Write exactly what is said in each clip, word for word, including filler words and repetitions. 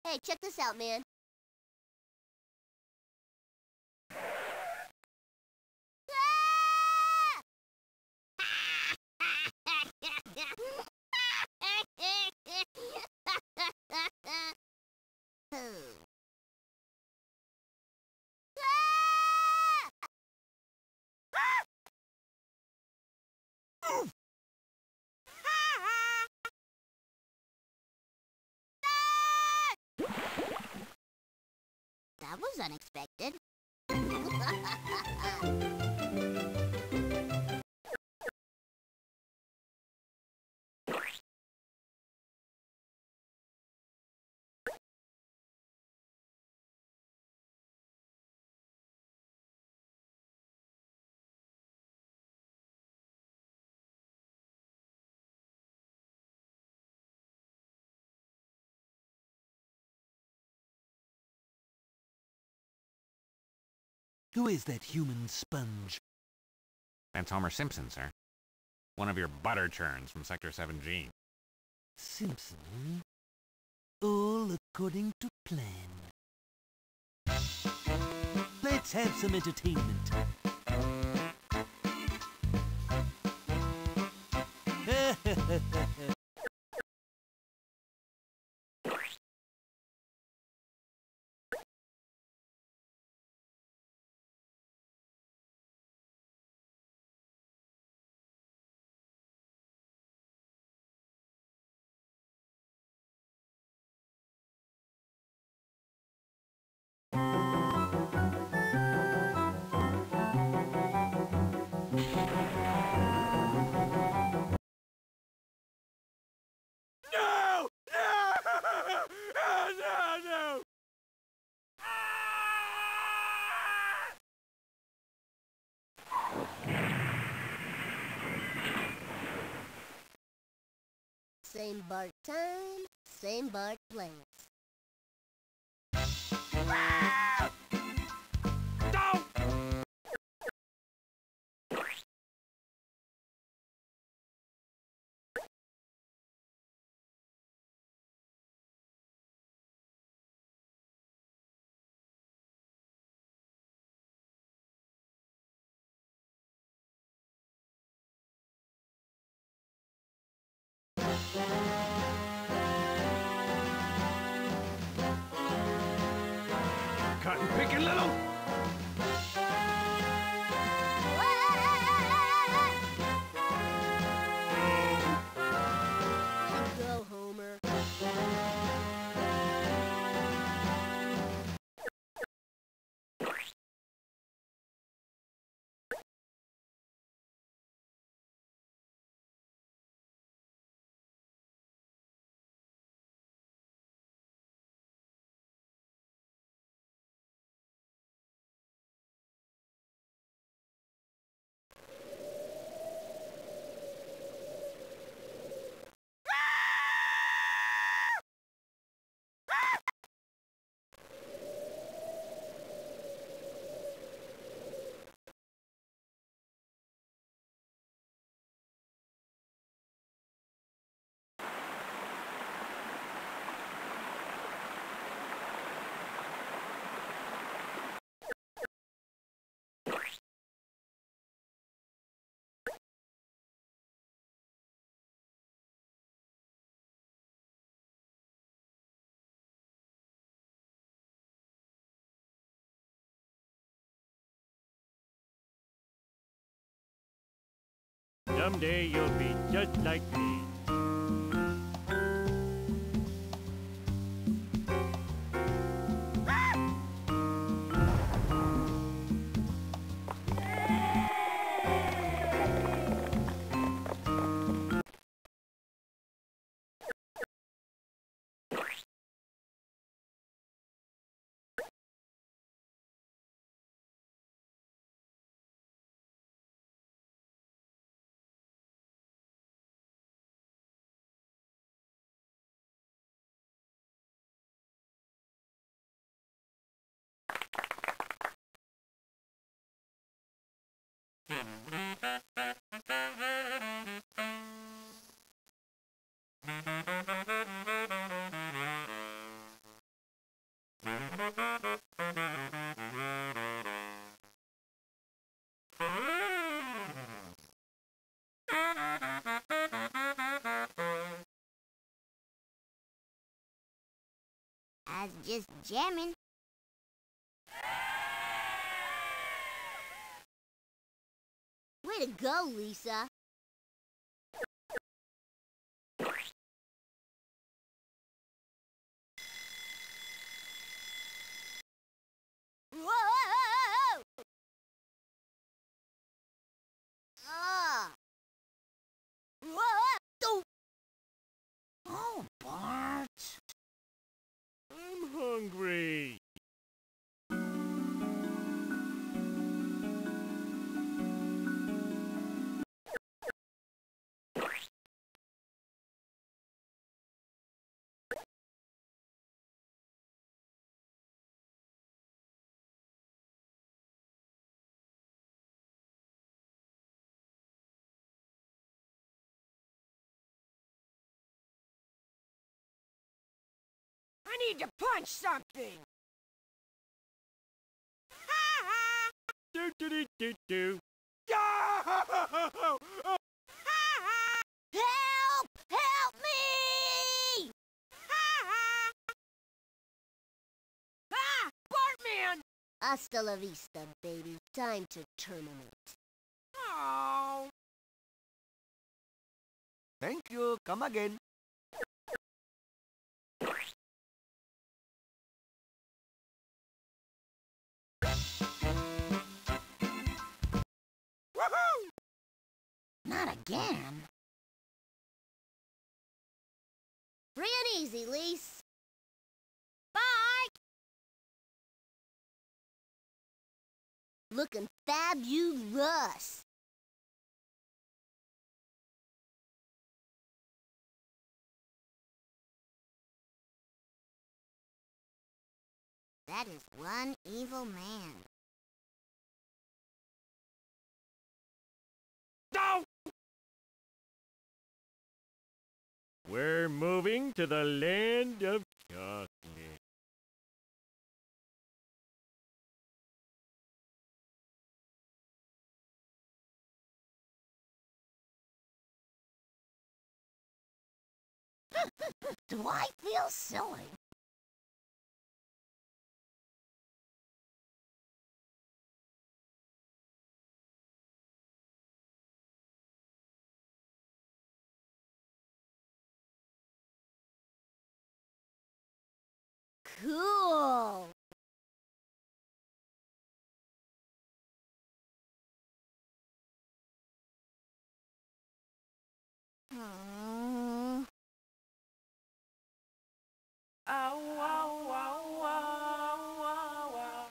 Hey, check this out, man. That was unexpected. Who is that human sponge? That's Homer Simpson, sir. One of your butter churns from Sector seven G. Simpson? All according to plan. Let's have some entertainment. No! No! Oh, no, no! Same Bart time, same Bart plans. Don't! Cotton picking little! Go, Homer. Someday you'll be just like me. Just jamming. Way to go, Lisa. Whoa! Ah! Whoa! Oh, Bart. I'm hungry. I need to punch something. Do do do do do. Help! Help me! Ah! Bartman! Hasta la vista, baby. Time to terminate. Oh. Thank you. Come again. Woohoo! Not again. Free and easy, Lise. Bye! Looking fabulous. That is one evil man. No! We're moving to the land of chocolate. Do I feel silly? Cool. Hmm. Oh, wow, wow, wow, wow, wow.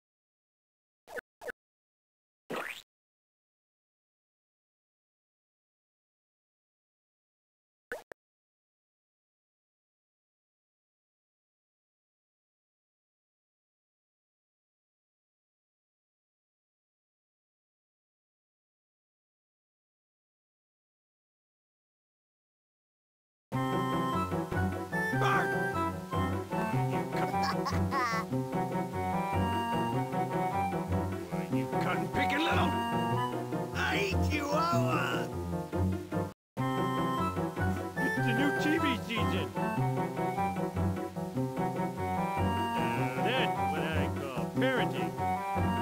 Bart! You cut, you cotton picking little. I eat you all. It's the new T V season. Now that's what I call parenting.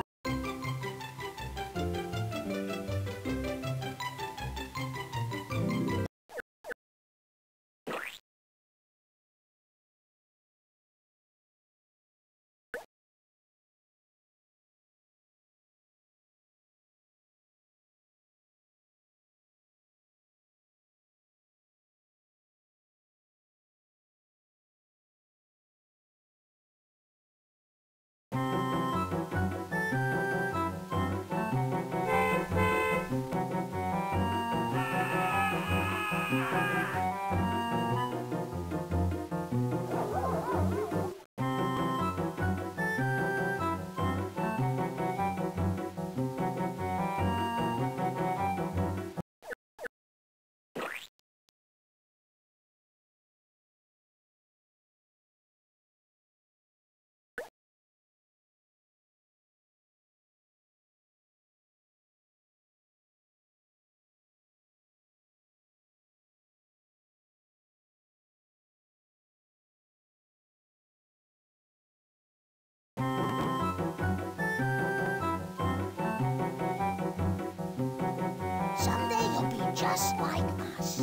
just like us.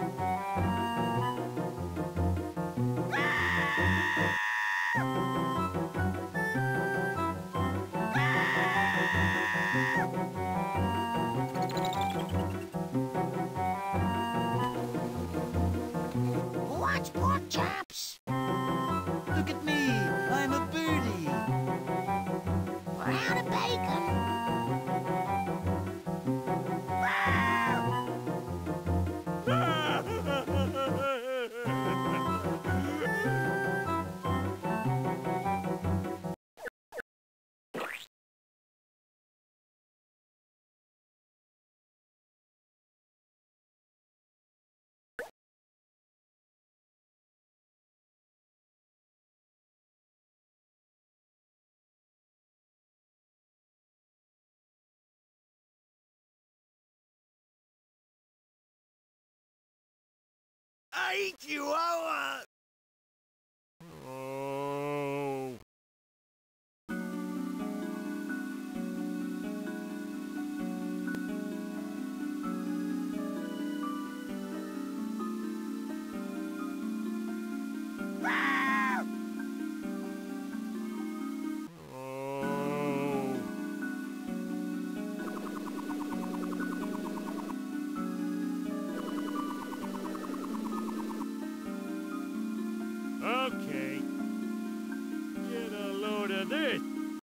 What's pork chops? Look at me. I'm a birdie. Brown and bacon. I Chihuahua. Oh. Oh. Okay. Get a load of this.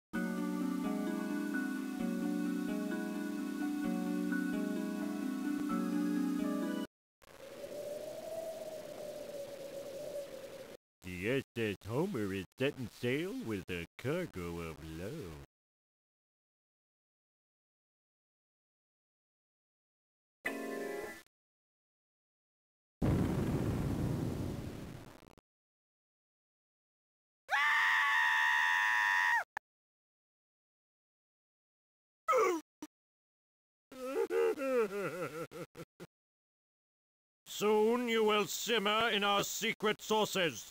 The S S Homer is setting sail with a cargo of love. Soon you will simmer in our secret sauces.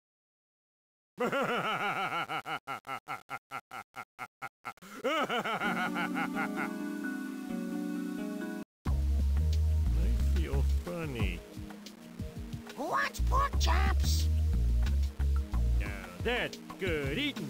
I feel funny. What's pork chops? Now that's good eating.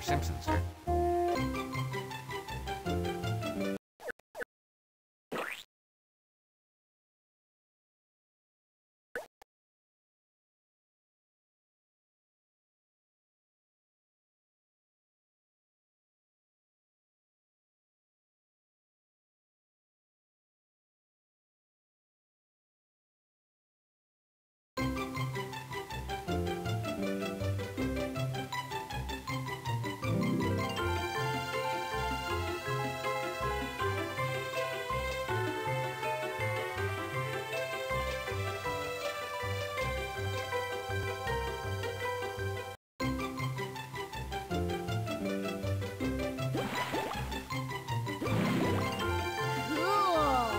Simpsons, sir. Cool.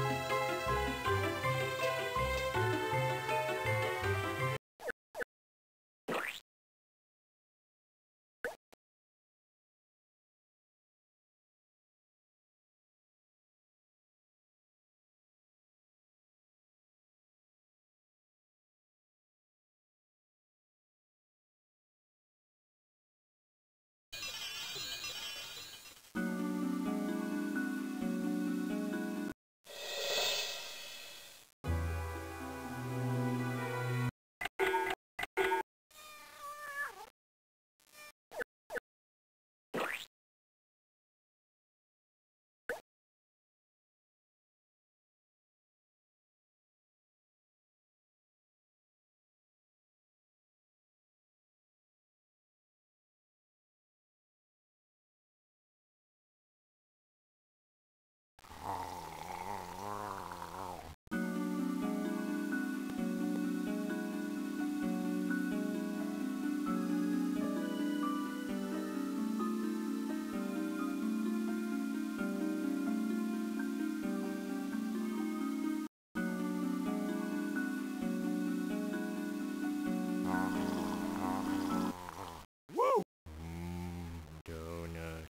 Donut.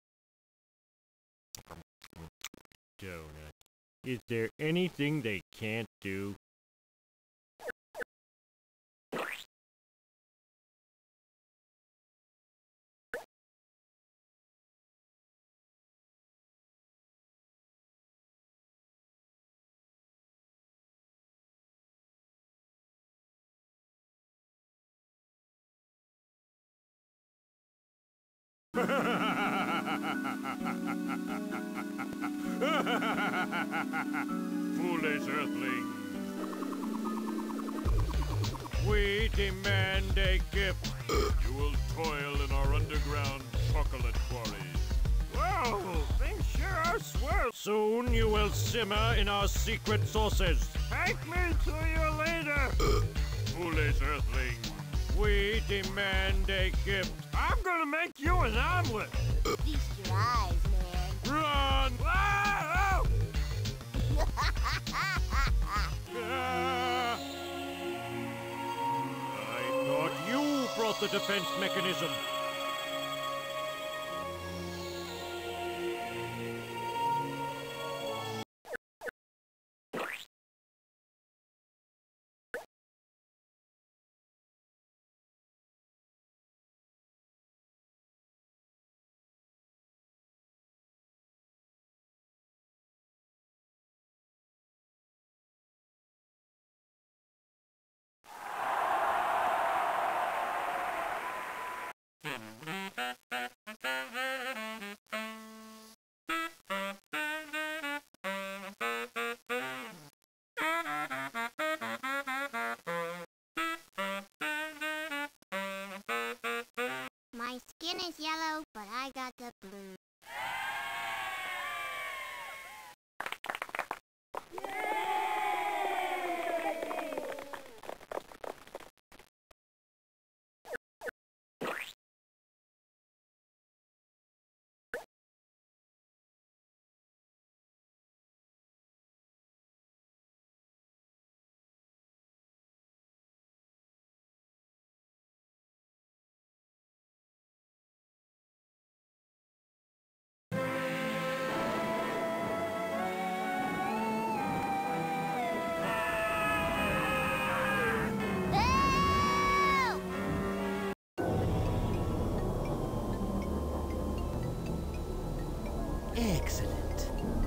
Donut. Is there anything they can't do? Foolish earthlings. We demand a gift. You will toil in our underground chocolate quarries. Whoa! Things sure are swell. Soon you will simmer in our secret sauces. Thank me to you later. Foolish earthlings. We demand a gift. I'm gonna make you an omelet. Feast your eyes, man. Run! Ah! Ah! I thought you brought the defense mechanism. My skin is yellow, but I got the blues. Excellent.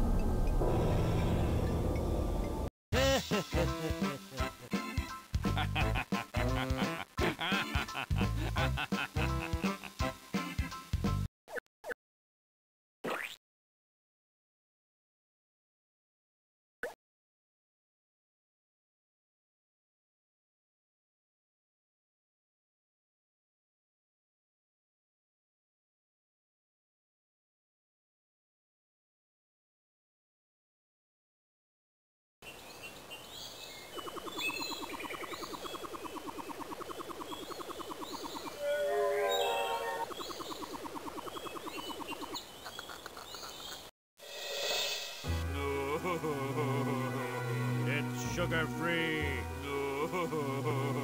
It's sugar-free. No.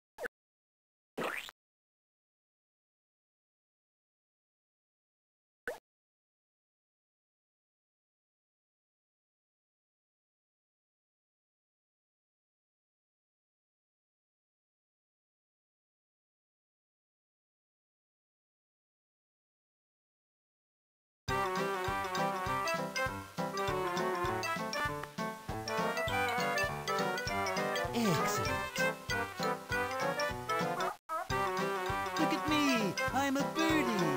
Excellent. Look at me. I'm a birdie.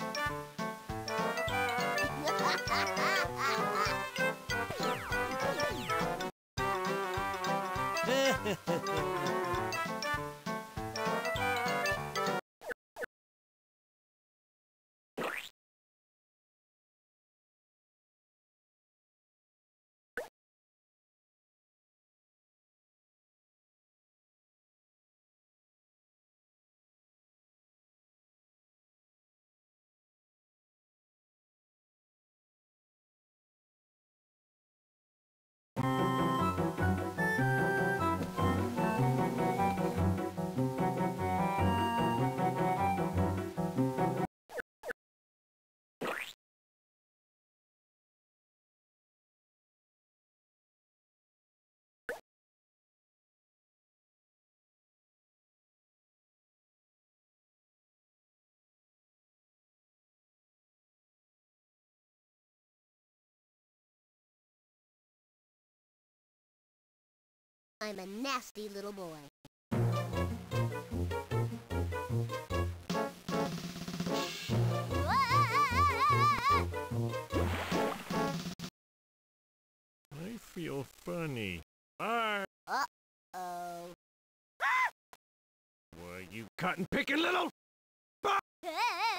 I'm a nasty little boy. I feel funny. Bye. Uh-oh. Why, you cotton-picking little... Hey!